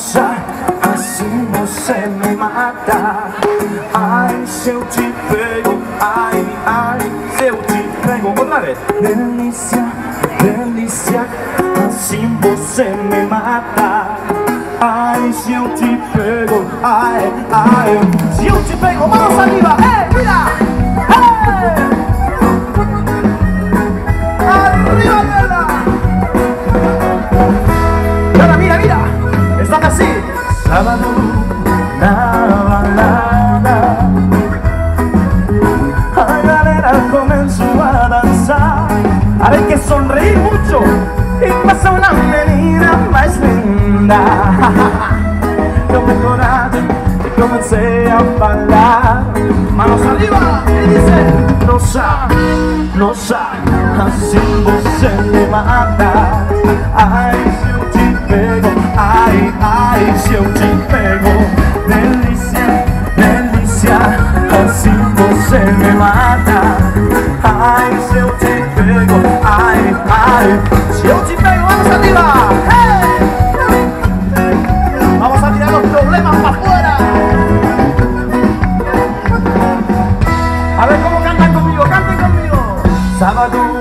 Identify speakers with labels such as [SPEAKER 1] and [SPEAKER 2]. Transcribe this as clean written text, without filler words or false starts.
[SPEAKER 1] Nossa, assim você me mata. Ai, se eu te pego, ai, ai, se eu te pego. Outra vez. Delícia, delícia, assim você me mata. Ai, se eu te pego, ai, ai, se eu te pego, vamos arriba, mira, arriba, mira. Ahora mira, mira, estás así. Sábado, la balada. A galera comenzó a danzar. Ahora hay que sonreír mucho. Y pasa una menina más linda. Tomé coraje y comencé a bailar. Manos arriba y dice: Nossa, nossa, assim você me mata. Ai, se eu te pego, ai, ai, se eu te pego. Delícia, delícia, assim você me mata. Ai, se eu te pego, ai, ai, se eu te pego, vamos arriba. ¡Hey! Vamos a tirar los problemas para afuera. A ver cómo cantan conmigo, canten conmigo. Sábado.